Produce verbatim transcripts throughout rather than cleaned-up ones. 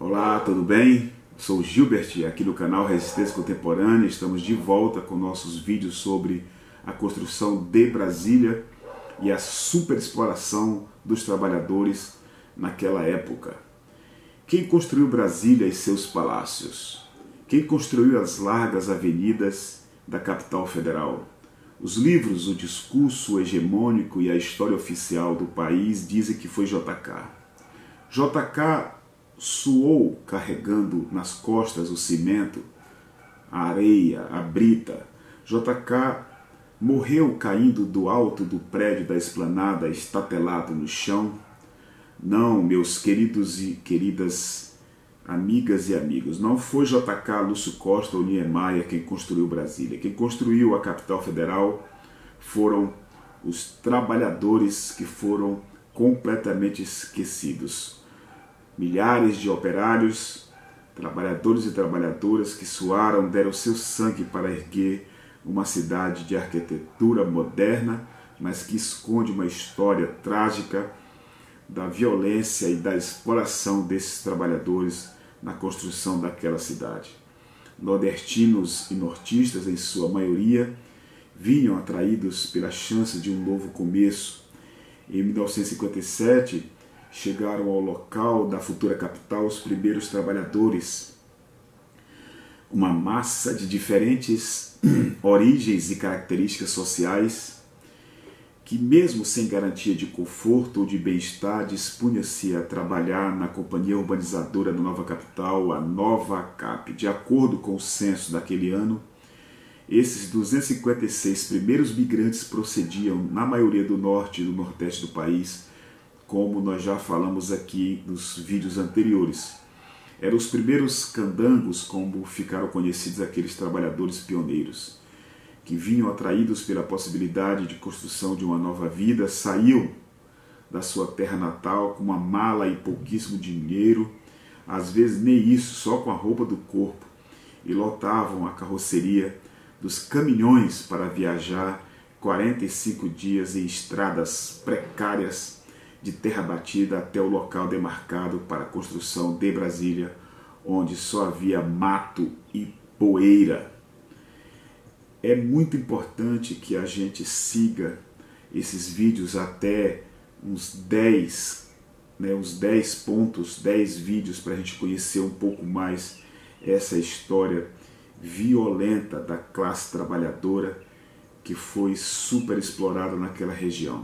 Olá, tudo bem? Sou o Gilbert, aqui do canal Resistência Contemporânea. Estamos de volta com nossos vídeos sobre a construção de Brasília e a superexploração dos trabalhadores naquela época. Quem construiu Brasília e seus palácios? Quem construiu as largas avenidas da capital federal? Os livros, o discurso hegemônico e a história oficial do país dizem que foi J K. J K suou carregando nas costas o cimento, a areia, a brita. J K morreu caindo do alto do prédio da esplanada, estatelado no chão. Não, meus queridos e queridas amigas e amigos, não foi J K, Lúcio Costa ou Niemeyer quem construiu Brasília. Quem construiu a capital federal foram os trabalhadores que foram completamente esquecidos. Milhares de operários, trabalhadores e trabalhadoras que suaram, deram seu sangue para erguer uma cidade de arquitetura moderna, mas que esconde uma história trágica da violência e da exploração desses trabalhadores na construção daquela cidade. Nordestinos e nortistas, em sua maioria, vinham atraídos pela chance de um novo começo. Em mil novecentos e cinquenta e sete, chegaram ao local da futura capital os primeiros trabalhadores, uma massa de diferentes origens e características sociais que, mesmo sem garantia de conforto ou de bem-estar, dispunha-se a trabalhar na companhia urbanizadora da nova capital, a Nova ACAP. De acordo com o censo daquele ano, esses duzentos e cinquenta e seis primeiros migrantes procediam, na maioria, do norte e do nordeste do país, como nós já falamos aqui nos vídeos anteriores. Eram os primeiros candangos, como ficaram conhecidos aqueles trabalhadores pioneiros, que vinham atraídos pela possibilidade de construção de uma nova vida, saíam da sua terra natal com uma mala e pouquíssimo dinheiro, às vezes nem isso, só com a roupa do corpo, e lotavam a carroceria dos caminhões para viajar quarenta e cinco dias em estradas precárias de terra batida até o local demarcado para a construção de Brasília, onde só havia mato e poeira. É muito importante que a gente siga esses vídeos até uns dez, né, uns dez pontos, dez vídeos, para a gente conhecer um pouco mais essa história violenta da classe trabalhadora que foi super explorada naquela região.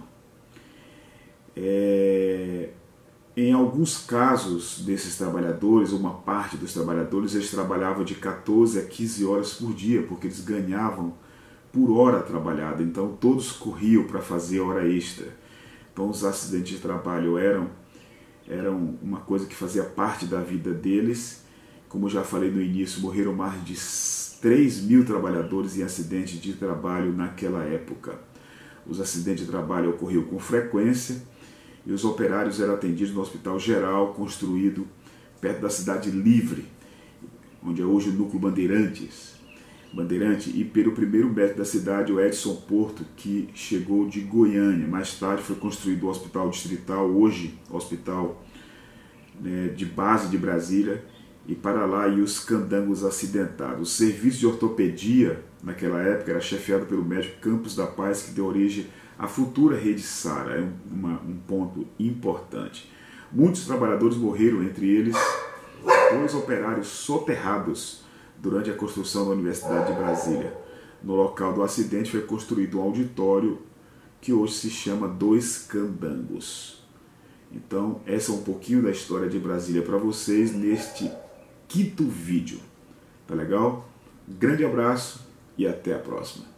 É, em alguns casos desses trabalhadores, uma parte dos trabalhadores, eles trabalhavam de quatorze a quinze horas por dia, porque eles ganhavam por hora trabalhada, então todos corriam para fazer hora extra. Então os acidentes de trabalho eram, eram uma coisa que fazia parte da vida deles. Como eu já falei no início, morreram mais de três mil trabalhadores em acidentes de trabalho naquela época. Os acidentes de trabalho ocorriam com frequência, e os operários eram atendidos no Hospital Geral, construído perto da Cidade Livre, onde é hoje o Núcleo Bandeirantes. Bandeirante, e pelo primeiro médico da cidade, o Edson Porto, que chegou de Goiânia. Mais tarde foi construído o Hospital Distrital, hoje Hospital, né, de base de Brasília, e para lá iam os candangos acidentados. O serviço de ortopedia, naquela época, era chefiado pelo médico Campos da Paz, que deu origem a futura rede Sara. É um, uma, um ponto importante. Muitos trabalhadores morreram, entre eles dois operários soterrados durante a construção da Universidade de Brasília. No local do acidente foi construído um auditório que hoje se chama Dois Candangos. Então, essa é um pouquinho da história de Brasília para vocês neste quinto vídeo. Tá legal? Grande abraço e até a próxima.